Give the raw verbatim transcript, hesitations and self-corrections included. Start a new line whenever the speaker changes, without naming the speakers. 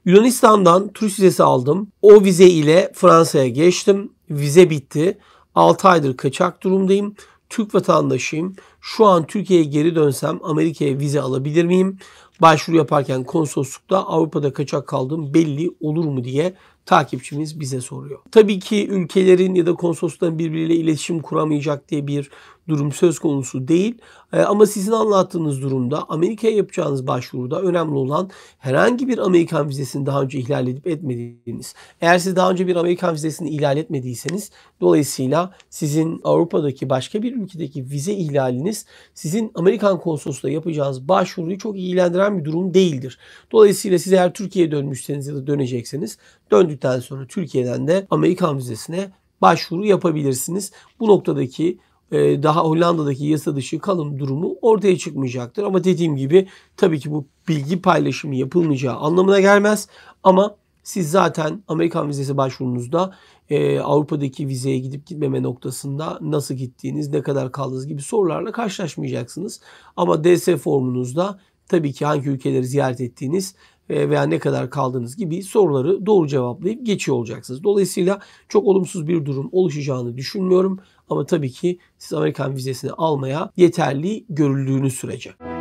Yunanistan'dan turist vizesi aldım. O vize ile Fransa'ya geçtim. Vize bitti. altı aydır kaçak durumdayım. Türk vatandaşıyım. Şu an Türkiye'ye geri dönsem Amerika'ya vize alabilir miyim? Başvuru yaparken konsoloslukta Avrupa'da kaçak kaldığım belli olur mu diye takipçimiz bize soruyor. Tabii ki ülkelerin ya da konsolosluğun birbiriyle iletişim kuramayacak diye bir durum söz konusu değil. Ama sizin anlattığınız durumda Amerika'ya yapacağınız başvuruda önemli olan herhangi bir Amerikan vizesini daha önce ihlal edip etmediğiniz. Eğer siz daha önce bir Amerikan vizesini ihlal etmediyseniz dolayısıyla sizin Avrupa'daki başka bir ülkedeki vize ihlaliniz sizin Amerikan konsolosluğuna yapacağınız başvuruyu çok ilgilendiren bir durum değildir. Dolayısıyla siz eğer Türkiye'ye dönmüşseniz ya da dönecekseniz döndükten sonra Türkiye'den de Amerikan vizesine başvuru yapabilirsiniz. Bu noktadaki daha Hollanda'daki yasa dışı kalım durumu ortaya çıkmayacaktır. Ama dediğim gibi tabii ki bu bilgi paylaşımı yapılmayacağı anlamına gelmez. Ama siz zaten Amerikan vizesi başvurunuzda e, Avrupa'daki vizeye gidip gitmeme noktasında nasıl gittiğiniz, ne kadar kaldığınız gibi sorularla karşılaşmayacaksınız. Ama D S formunuzda tabii ki hangi ülkeleri ziyaret ettiğiniz veya ne kadar kaldığınız gibi soruları doğru cevaplayıp geçiyor olacaksınız. Dolayısıyla çok olumsuz bir durum oluşacağını düşünmüyorum. Ama tabii ki siz Amerikan vizesini almaya yeterli görüldüğünüz sürece.